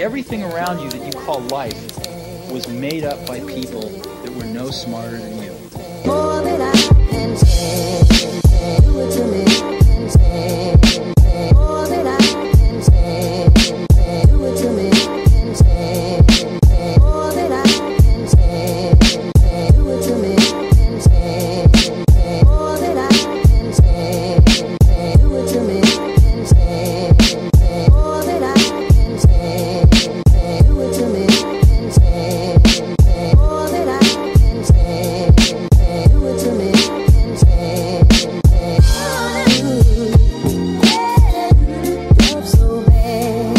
everything around you that you call life was made up by people that were no smarter than you. More than I can say, do it to me, can say, more than I can say, do it to me, can say, more than I can say, do it to me, can say, more than I can say, do it to me, can say, more than I can say, do it to me, can say, more than I can say. Do it to me and say, love so bad,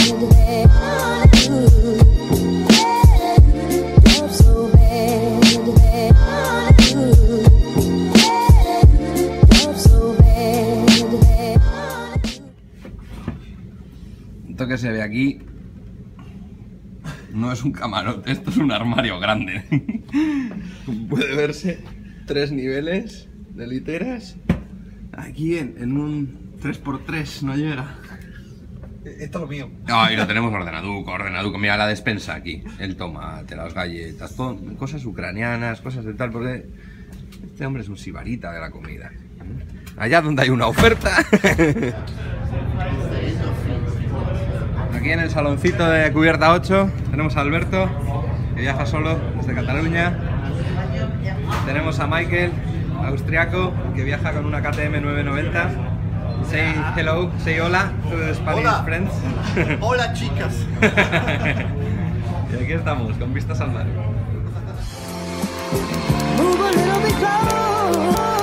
love so bad, love so bad. Esto que se ve aquí no es un camarote, esto es un armario grande. Puede verse 3 niveles de literas. Aquí en un 3x3 no llega. Esto es lo mío. No, y lo tenemos ordenaduco. Mira la despensa aquí, el tomate, las galletas, todo, cosas ucranianas, cosas de tal, porque este hombre es un sibarita de la comida. Allá donde hay una oferta. Aquí en el saloncito de cubierta 8 tenemos a Alberto, que viaja solo desde Cataluña. Tenemos a Michael, austriaco, que viaja con una KTM 990. Say hello, say hola to the Spanish Hola. friends. Hola, chicas. Y aquí estamos, con vistas al mar. Move a little bit closer.